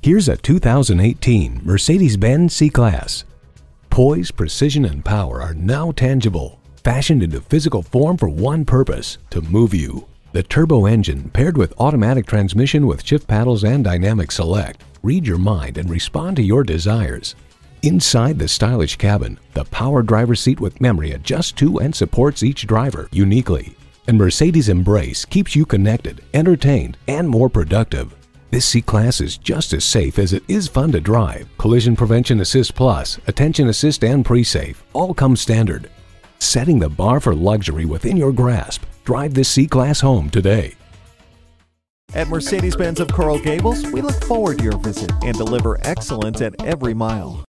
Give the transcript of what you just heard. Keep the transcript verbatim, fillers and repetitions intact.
Here's a two thousand eighteen Mercedes-Benz C-Class. Poise, precision, and power are now tangible, fashioned into physical form for one purpose: to move you. The turbo engine, paired with automatic transmission with shift paddles and dynamic select, read your mind and respond to your desires. Inside the stylish cabin, the power driver's seat with memory adjusts to and supports each driver uniquely. And Mercedes Embrace keeps you connected, entertained, and more productive. This C-Class is just as safe as it is fun to drive. Collision Prevention Assist Plus, Attention Assist, and Pre-Safe all come standard. Setting the bar for luxury within your grasp. Drive this C-Class home today. At Mercedes-Benz of Coral Gables, we look forward to your visit and deliver excellence at every mile.